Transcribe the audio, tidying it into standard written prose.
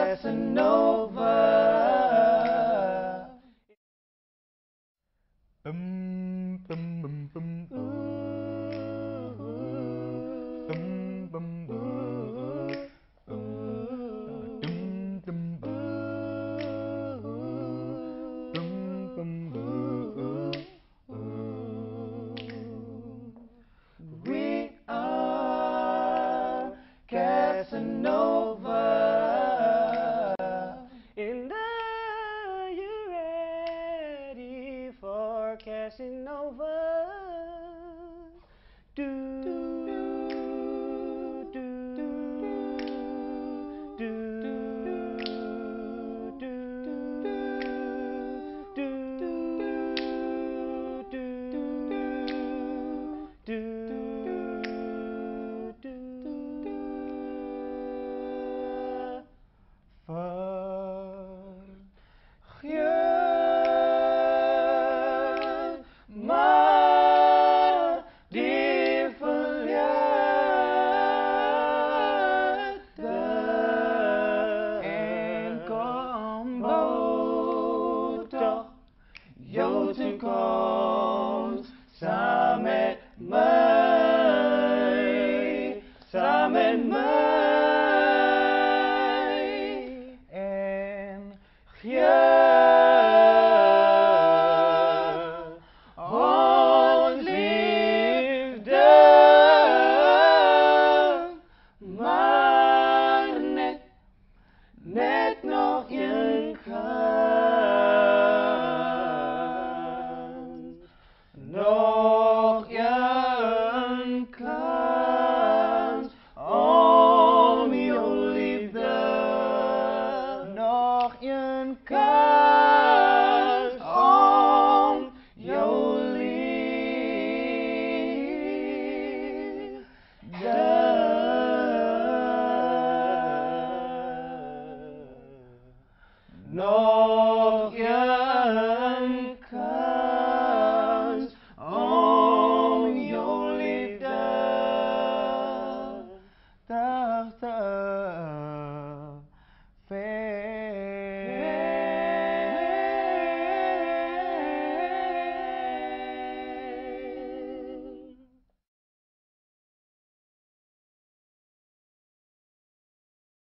Casanova. Bum bum bum bum bum bum We are Casanova. And are you ready for Casanova? Do do do maar die verliefde en kom bouw toch jouw toekomst samen met mij, samen met mij en je ons liefde, maar net nog een kans, nog een kans om jouw liefde, nog een kans om jouw liefde. No.